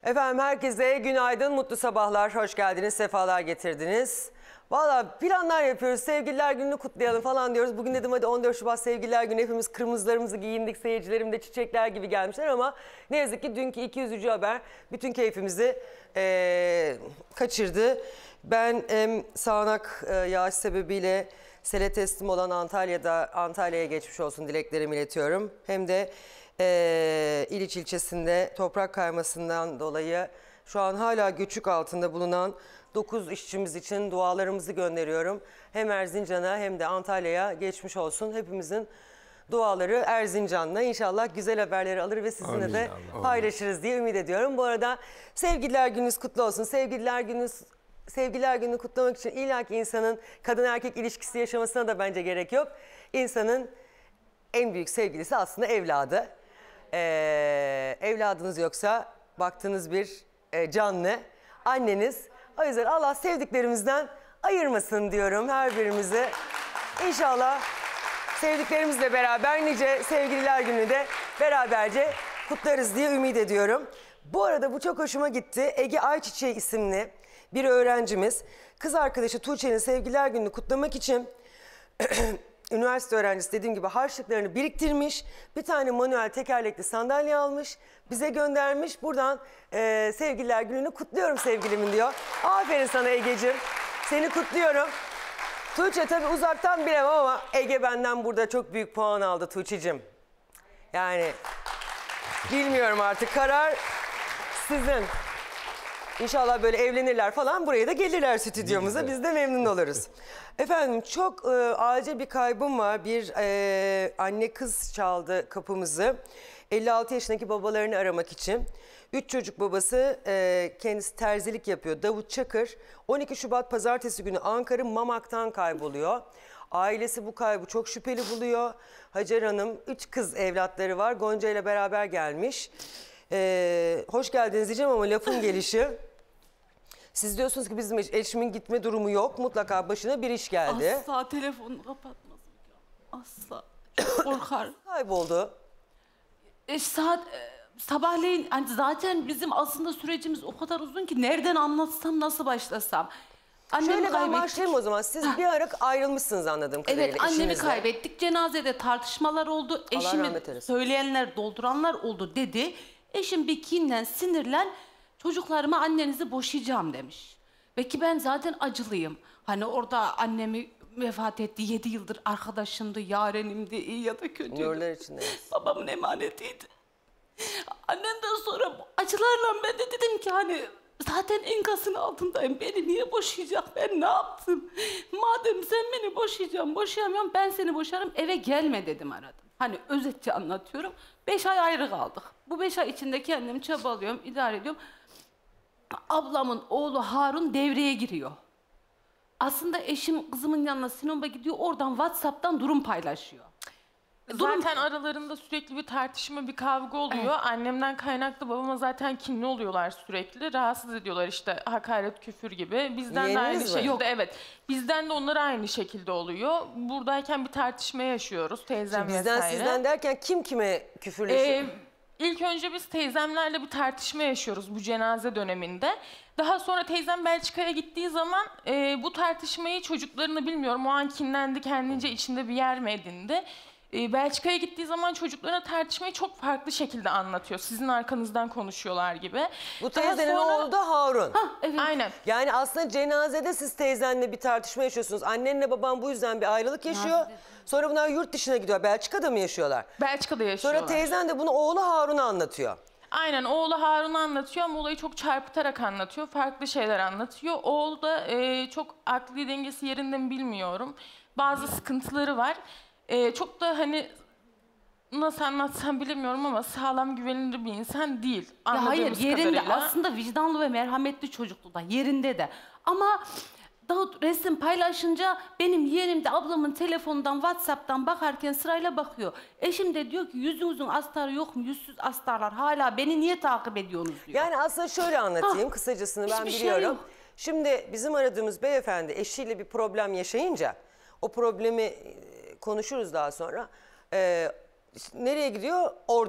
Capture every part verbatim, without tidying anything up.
Efendim herkese günaydın, mutlu sabahlar, hoş geldiniz, sefalar getirdiniz. Valla planlar yapıyoruz, sevgililer gününü kutlayalım falan diyoruz. Bugün dedim hadi on dört Şubat sevgililer günü, hepimiz kırmızılarımızı giyindik, seyircilerim de çiçekler gibi gelmişler ama ne yazık ki dünkü iki yüzüncü haber bütün keyfimizi ee, kaçırdı. Ben hem sağanak e, yağış sebebiyle sele teslim olan Antalya'da Antalya'ya geçmiş olsun dileklerimi iletiyorum. Hem de e, İliç ilçesinde toprak kaymasından dolayı şu an hala göçük altında bulunan dokuz işçimiz için dualarımızı gönderiyorum. Hem Erzincan'a hem de Antalya'ya geçmiş olsun. Hepimizin duaları Erzincan'la. İnşallah güzel haberleri alır ve sizinle Amin de Allah. paylaşırız diye ümit ediyorum. Bu arada sevgililer gününüz kutlu olsun. Sevgililer gününüz Sevgililer gününü kutlamak için illaki insanın kadın erkek ilişkisi yaşamasına da bence gerek yok. İnsanın en büyük sevgilisi aslında evladı. Ee, evladınız yoksa baktığınız bir e, canlı anneniz. O yüzden Allah sevdiklerimizden ayırmasın diyorum her birimizi. İnşallah sevdiklerimizle beraber nice sevgililer günü de beraberce kutlarız diye ümit ediyorum. Bu arada bu çok hoşuma gitti. Ege Ayçiçeği isimli bir öğrencimiz kız arkadaşı Tuğçe'nin sevgililer gününü kutlamak için üniversite öğrencisi dediğim gibi harçlıklarını biriktirmiş. Bir tane manuel tekerlekli sandalye almış. Bize göndermiş. Buradan e, sevgililer gününü kutluyorum sevgilimin diyor. Aferin sana Ege'cim. Seni kutluyorum. Tuğçe tabii uzaktan bilemem ama Ege benden burada çok büyük puan aldı Tuğçe'cim. Yani bilmiyorum artık, karar sizin. İnşallah böyle evlenirler falan, buraya da gelirler stüdyomuza, biz de memnun oluruz. Efendim çok e, acil bir kaybım var. Bir e, anne kız çaldı kapımızı. elli altı yaşındaki babalarını aramak için. Üç çocuk babası, e, kendisi terzilik yapıyor. Davut Çakır on iki Şubat pazartesi günü Ankara Mamak'tan kayboluyor. Ailesi bu kaybı çok şüpheli buluyor. Hacer Hanım üç kız evlatları var. Gonca ile beraber gelmiş. E, hoş geldiniz diyeceğim ama lafın gelişi. Siz diyorsunuz ki bizim eşimin gitme durumu yok. Mutlaka başına bir iş geldi. Asla telefonu kapatmaz. Asla. Çok korkar. Kayboldu. E, saat e, sabahleyin hani zaten bizim aslında sürecimiz o kadar uzun ki nereden anlatsam, nasıl başlasam. Annemi Şöyle ben kaybettik. başlayayım o zaman. Siz bir ara ayrılmışsınız anladığım kadarıyla. Evet, annemi eşinizle. kaybettik. Cenazede tartışmalar oldu. Eşimi söyleyenler, dolduranlar oldu dedi. Eşim bir kinlen, sinirlen çocuklarıma annenizi boşayacağım demiş. Ve ki ben zaten acılıyım. Hani orada annemi vefat etti. Yedi yıldır arkadaşımdı, yarenimdi, iyi ya da kötü. Nurlar içindeyiz. Babamın emanetiydi. Annemden sonra bu acılarla ben de dedim ki hani zaten enkazın altındayım. Beni niye boşayacak? Ben ne yaptım? Madem sen beni boşayacaksın, boşayamıyorum, ben seni boşarım, eve gelme dedim, aradım. Hani özetçe anlatıyorum. Beş ay ayrı kaldık. Bu beş ay içinde kendimi çabalıyorum, idare ediyorum. Ablamın oğlu Harun devreye giriyor. Aslında eşim kızımın yanına Sinop'a gidiyor, oradan WhatsApp'tan durum paylaşıyor. Zaten durum... aralarında sürekli bir tartışma, bir kavga oluyor. Evet. Annemden kaynaklı babama zaten kinli oluyorlar sürekli. Rahatsız ediyorlar işte, hakaret, küfür gibi. Bizden Yeniniz de aynı mi? şekilde. Yok. Evet. Bizden de onlara aynı şekilde oluyor. Buradayken bir tartışma yaşıyoruz teyzem Şimdi bizden vesaire. Sizden derken kim kime küfürleşiyor? Ee, İlk önce biz teyzemlerle bir tartışma yaşıyoruz bu cenaze döneminde. Daha sonra teyzem Belçika'ya gittiği zaman e, bu tartışmayı çocuklarını bilmiyorum o an kinlendi, kendince içinde bir yer mi edindi. E, Belçika'ya gittiği zaman çocuklarına tartışmayı çok farklı şekilde anlatıyor. Sizin arkanızdan konuşuyorlar gibi. Bu teyzenin sonra... oğlu da Harun. Hah, evet. Aynen. Yani aslında cenazede siz teyzenle bir tartışma yaşıyorsunuz. Annenle baban bu yüzden bir ayrılık yaşıyor. Nasıl? Sonra bunlar yurt dışına gidiyor. Belçika'da mı yaşıyorlar? Belçika'da yaşıyorlar. Sonra teyzen de bunu oğlu Harun'a anlatıyor. Aynen, oğlu Harun'a anlatıyor ama olayı çok çarpıtarak anlatıyor. Farklı şeyler anlatıyor. Oğlu da e, çok akli dengesi yerinde mi bilmiyorum. Bazı sıkıntıları var. E, çok da hani nasıl anlatsam bilemiyorum ama sağlam, güvenilir bir insan değil. Ya hayır, yerinde kadarıyla. Aslında vicdanlı ve merhametli çocuklu da yerinde de. Ama Davut resim paylaşınca benim yeğenim de ablamın telefonundan, WhatsApp'tan bakarken sırayla bakıyor. Eşim de diyor ki yüzünüzün astarı yok mu? Yüzsüz astarlar hala beni niye takip ediyorsunuz diyor. Yani aslında şöyle anlatayım ha, kısacasını ben biliyorum. Şey Şimdi bizim aradığımız beyefendi eşiyle bir problem yaşayınca o problemi konuşuruz daha sonra. Ee, nereye gidiyor? Ordu'ya.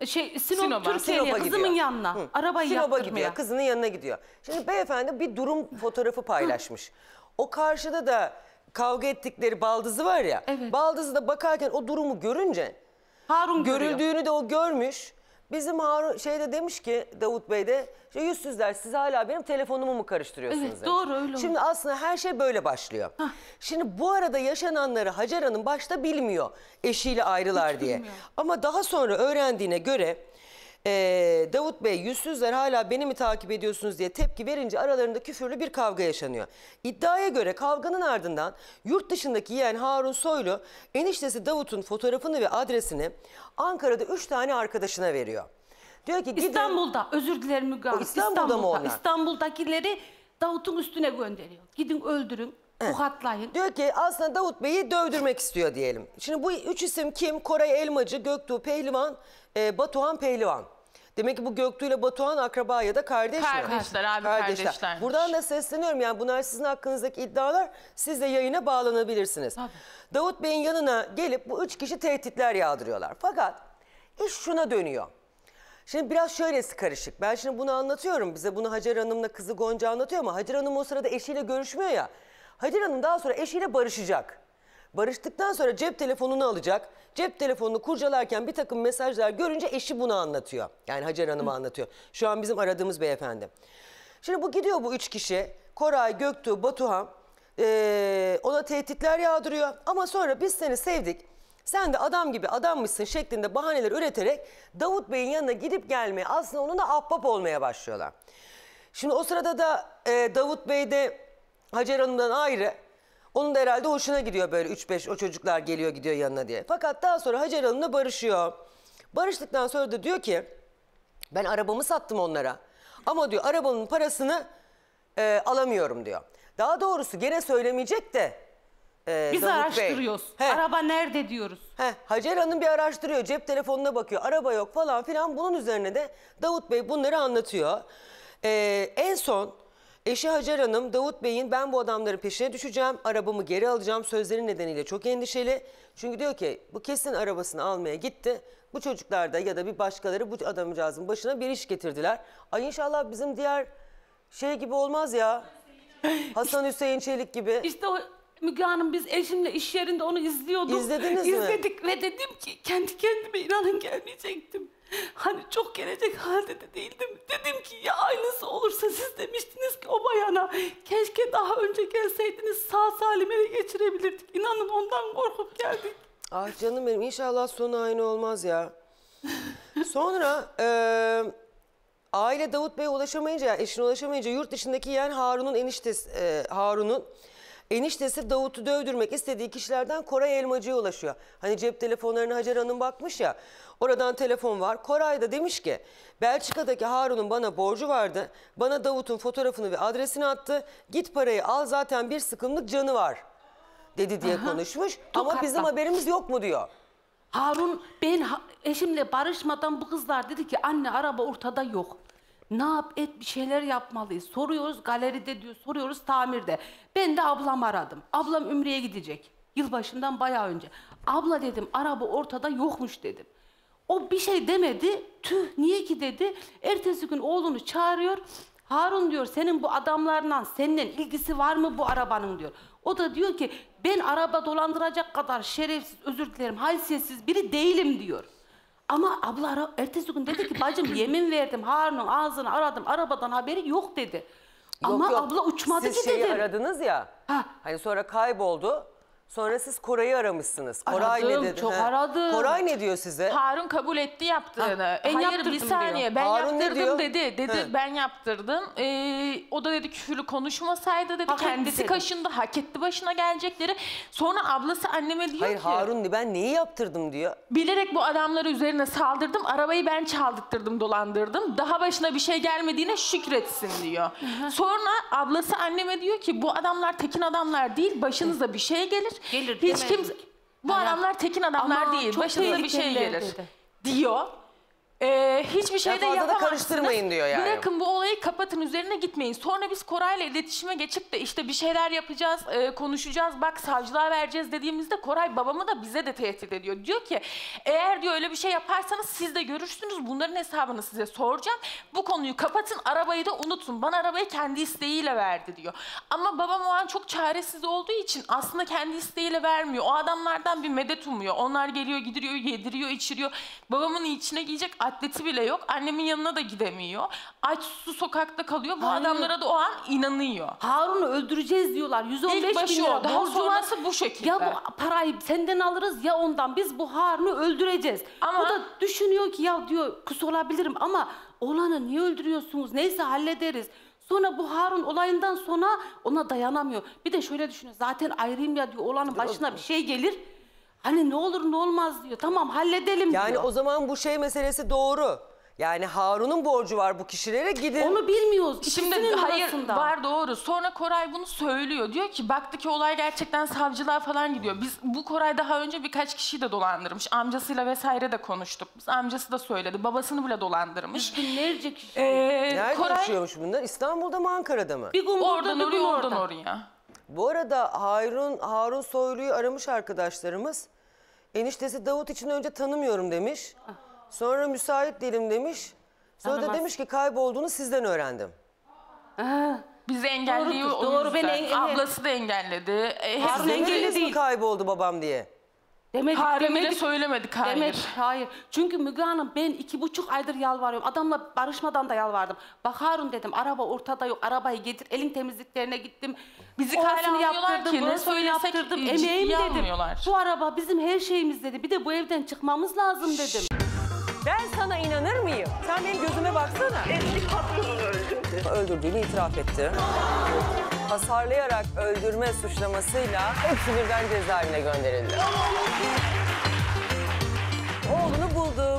Şey Sinop, Sinop'a. Türkiye'ye Sinop'a kızımın gidiyor. yanına. Hı. Arabayı Sinop'a yaptırmaya. gidiyor, kızının yanına gidiyor. Şimdi beyefendi bir durum fotoğrafı paylaşmış. O karşıda da kavga ettikleri baldızı var ya. Evet. Baldızı da bakarken o durumu görünce Harun görüyor. görüldüğünü de o görmüş. Bizim Harun şeyde demiş ki Davut Bey de işte yüzsüzler siz hala benim telefonumu mu karıştırıyorsunuz Evet, demiş. doğru, öyle Şimdi aslında her şey böyle başlıyor. Şimdi bu arada yaşananları Hacer Hanım başta bilmiyor eşiyle ayrılar diye. bilmiyor. Ama daha sonra öğrendiğine göre e, Davut Bey yüzsüzler hala beni mi takip ediyorsunuz diye tepki verince aralarında küfürlü bir kavga yaşanıyor. İddiaya göre kavganın ardından yurt dışındaki yeğen Harun Soylu eniştesi Davut'un fotoğrafını ve adresini Ankara'da üç tane arkadaşına veriyor. Diyor ki gidin. İstanbul'da, özür dilerim Müge Hanım. O İstanbul'da mı onlar? İstanbul'dakileri Davut'un üstüne gönderiyor. Gidin öldürün, tokatlayın. Diyor ki aslında Davut Bey'i dövdürmek istiyor diyelim. Şimdi bu üç isim kim? Koray Elmacı, Göktuğ Pehlivan, e, Batuhan Pehlivan. Demek ki bu Göktuğ ile Batuhan akraba ya da kardeş mi? Kardeşler, abi kardeşlermiş. Buradan da sesleniyorum yani bunlar sizin hakkınızdaki iddialar. Siz de yayına bağlanabilirsiniz. Tabii. Davut Bey'in yanına gelip bu üç kişi tehditler yağdırıyorlar. Fakat iş şuna dönüyor. Şimdi biraz şöylesi karışık. Ben şimdi bunu anlatıyorum. Bize bunu Hacer Hanım'la kızı Gonca anlatıyor ama Hacer Hanım o sırada eşiyle görüşmüyor ya. Hacer Hanım daha sonra eşiyle barışacak. Barıştıktan sonra cep telefonunu alacak. Cep telefonunu kurcalarken bir takım mesajlar görünce eşi bunu anlatıyor. Yani Hacer Hanım'a anlatıyor. Şu an bizim aradığımız beyefendi. Şimdi bu gidiyor bu üç kişi. Koray, Göktuğ, Batuhan ee, ona tehditler yağdırıyor. Ama sonra biz seni sevdik. Sen de adam gibi adammışsın şeklinde bahaneler üreterek Davut Bey'in yanına gidip gelmeye aslında onunla ahbap olmaya başlıyorlar. Şimdi o sırada da e, Davut Bey de Hacer Hanım'dan ayrı. Onun da herhalde hoşuna gidiyor böyle üç beş o çocuklar geliyor gidiyor yanına diye. Fakat daha sonra Hacer Hanım'la barışıyor. Barıştıktan sonra da diyor ki ben arabamı sattım onlara. Ama diyor arabanın parasını e, alamıyorum diyor. Daha doğrusu gene söylemeyecek de e, Biz Davut Bey. araştırıyoruz. He. Araba nerede diyoruz. Heh, Hacer Hanım bir araştırıyor, cep telefonuna bakıyor, araba yok falan filan. Bunun üzerine de Davut Bey bunları anlatıyor. Ee, en son eşi Hacer Hanım, Davut Bey'in ben bu adamların peşine düşeceğim, arabamı geri alacağım sözleri nedeniyle çok endişeli. Çünkü diyor ki bu kesin arabasını almaya gitti. Bu çocuklar da ya da bir başkaları bu adamcağızın başına bir iş getirdiler. Ay inşallah bizim diğer şey gibi olmaz ya. Hasan Hüseyin Çelik gibi. İşte o Müge Hanım biz eşimle iş yerinde onu izliyorduk. İzlediniz mi? İzledik ve dedim ki kendi kendime inanın gelmeyecektim. Hani çok gelecek halde de değildim. Dedim ki ya aynısı olursa siz demiştiniz ki o bayana keşke daha önce gelseydiniz sağ salim ele geçirebilirdik. İnanın ondan korkup geldik. Ah canım benim inşallah sonu aynı olmaz ya. Sonra e, aile Davut Bey'e ulaşamayınca, eşine ulaşamayınca yurt dışındaki yeğen Harun'un eniştesi, e, Harun'un eniştesi Davut'u dövdürmek istediği kişilerden Koray Elmacı'ya ulaşıyor. Hani cep telefonlarına Hacer Hanım bakmış ya, oradan telefon var. Koray da demiş ki Belçika'daki Harun'un bana borcu vardı. Bana Davut'un fotoğrafını ve adresini attı. Git parayı al zaten bir sıkımlık canı var dedi diye konuşmuş. Ama Tokat'ta. bizim haberimiz yok mu diyor. Harun ben ha- eşimle barışmadan bu kızlar dedi ki anne araba ortada yok. Ne yap et bir şeyler yapmalıyız. Soruyoruz galeride diyor soruyoruz tamirde. Ben de ablamı aradım. Ablam Ümre'ye gidecek. Yılbaşından bayağı önce. Abla dedim araba ortada yokmuş dedim. O bir şey demedi. Tüh niye ki dedi. Ertesi gün oğlunu çağırıyor. Harun diyor senin bu adamlarla seninle ilgisi var mı bu arabanın diyor. O da diyor ki ben araba dolandıracak kadar şerefsiz özür dilerim haysiyetsiz biri değilim diyor. Ama abla ara, ertesi gün dedi ki bacım yemin verdim Harun'un ağzını aradım arabadan haberi yok dedi. Ama Yok, yok. abla uçmadı Siz ki şeyi dedim. aradınız ya. Ha. Hani sonra kayboldu. Sonra siz Koray'ı aramışsınız. Koray Aradım, ne dedi? çok He. aradım. Koray ne diyor size? Harun kabul etti yaptığını. Ha, ben Hayır yaptırdım bir saniye diyor. ben Harun ne yaptırdım diyor? dedi. Dedi He. ben yaptırdım. Ee, o da dedi küfürlü konuşmasaydı dedi. Hak etti Kendisi dedi. kaşındı hak etti başına gelecekleri. Sonra ablası anneme diyor Hayır ki. Harun ne ben neyi yaptırdım diyor. Bilerek bu adamları üzerine saldırdım. Arabayı ben çaldırttırdım, dolandırdım. Daha başına bir şey gelmediğine şükretsin diyor. Sonra ablası anneme diyor ki bu adamlar tekin adamlar değil. Başınıza bir şey gelir. Gelir, Hiç demedim. kimse bu Ayak- adamlar tekin adamlar Ama değil. çok Başınıza bir şey tehlikeliler gelir dedi. diyor. Ee, hiçbir şey de fazla da yapamazsınız. karıştırmayın diyor yani. Bırakın bu olayı kapatın, üzerine gitmeyin. Sonra biz Koray'la iletişime geçip de işte bir şeyler yapacağız, e, konuşacağız, bak savcılığa vereceğiz dediğimizde Koray babamı da bize de tehdit ediyor. Diyor ki eğer diyor öyle bir şey yaparsanız siz de görürsünüz, bunların hesabını size soracağım. Bu konuyu kapatın, arabayı da unutun. Bana arabayı kendi isteğiyle verdi diyor. Ama babam o an çok çaresiz olduğu için aslında kendi isteğiyle vermiyor. O adamlardan bir medet umuyor. Onlar geliyor, gidiyor, yediriyor, içiriyor. Babamın içine giyecek atleti bile yok. Annemin yanına da gidemiyor. Aç su sokakta kalıyor. Bu Hayır. adamlara da o an inanıyor. Harun'u öldüreceğiz diyorlar. yüz on beş İlk başı bin lira o, daha borcu var. sonrası bu şekilde. Ya bu parayı senden alırız ya ondan. Biz bu Harun'u öldüreceğiz. Ama- Bu da düşünüyor ki ya diyor kus olabilirim ama oğlanı niye öldürüyorsunuz? Neyse hallederiz. Sonra bu Harun olayından sonra ona dayanamıyor. Bir de şöyle düşünüyor. Zaten ayrıyım ya diyor. Oğlanın başına bir şey gelir. Hani ne olur ne olmaz diyor. Tamam halledelim Yani diyor. o zaman bu şey meselesi doğru. Yani Harun'un borcu var bu kişilere, gidin. Onu bilmiyoruz. Şimdi İkisinin hayır arasında. var doğru. Sonra Koray bunu söylüyor. Diyor ki baktı ki olay gerçekten savcılığa falan gidiyor. Biz bu Koray daha önce birkaç kişiyi de dolandırmış. Amcasıyla vesaire de konuştuk. Biz amcası da söyledi. Babasını bile dolandırmış. Binlerce kişi. Ee, Nerede Koray yaşıyormuş bunlar? İstanbul'da mı, Ankara'da mı? bir gün burada oradan bir gün oraya oradan orada. oraya. Bu arada Harun, Harun Soylu'yu aramış arkadaşlarımız. Eniştesi Davut için önce tanımıyorum demiş. Sonra müsait değilim demiş. Sonra da Tanımaz. demiş ki kaybolduğunu sizden öğrendim. Ha. Bizi engelliyor Doğrudur, o doğru, yüzden. beni engel- Ablası da engelledi. E, hepsi Harun de- engel- Demediniz mi değil. kayboldu babam diye? Demedik, Harun bile demedik. söylemedik hayır. Demek hayır. Çünkü Müge Hanım ben iki buçuk aydır yalvarıyorum. Adamla barışmadan da yalvardım. Bak Harun dedim araba ortada yok. Arabayı getir. Elin temizliklerine gittim. Bizi Orasını kale almıyorlar yaptırdım, ki, ne burasını söylesek yaptırdım. ciddiye Emeğim dedim. almıyorlar. Bu araba bizim her şeyimiz dedi. Bir de bu evden çıkmamız lazım dedim. Ben sana inanır mıyım? Sen benim gözüme baksana. Eski patronunu öldürdü. Öldürdüğünü itiraf etti. Hasarlayarak öldürme suçlamasıyla hepsi birden cezaevine gönderildi. Oğlunu buldu.